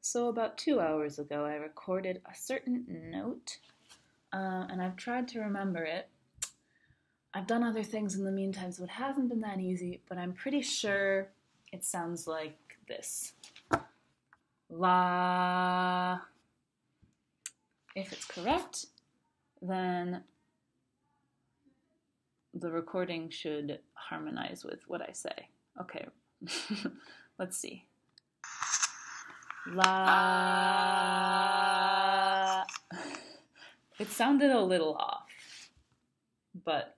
So about 2 hours ago, I recorded a certain note, and I've tried to remember it. I've done other things in the meantime, so it hasn't been that easy, but I'm pretty sure it sounds like this. La. If it's correct, then the recording should harmonize with what I say. Okay, let's see. La. It sounded a little off, but